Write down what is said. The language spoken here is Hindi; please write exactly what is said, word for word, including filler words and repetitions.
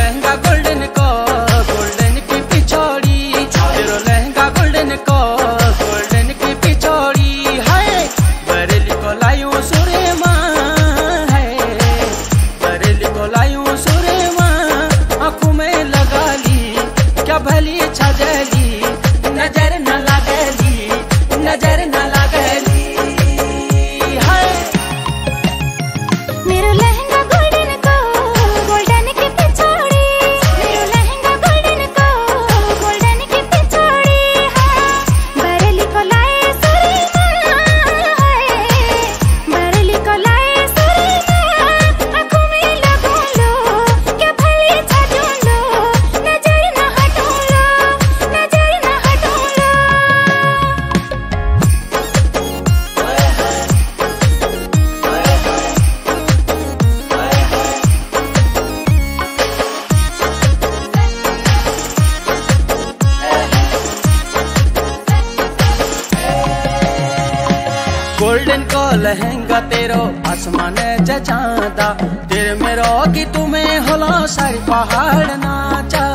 लहंगा गोल्डन को गोल्डन की पिछोड़ी, तेरो लहंगा गोल्डन को गोल्डन की पिछोड़ी है। बरेली को लायूं सुरे माँ है, बरेली को लायूं सुरे माँ, आँखों में लगा ली क्या भली छजली, नजर न लगली नजर न लगली है। मेरो लहंगा गोल्डन को गोल्डन की पिछोड़ी, मेरो लहंगा गोल्डन को गोल्डन की पिछोड़ी है। बरेली को लाए सुरे माँ है, बरेली को लाए सुरे माँ, आँखों में लगूं लो क्या भली छजूं लो, नजर न हटूं लो नजर न हटूं लो। गोल्डन को लहंगा तेरो आसमान जचांदा, तेरे मेरो की तुम्हें होला सारी पहाड़ नाचा।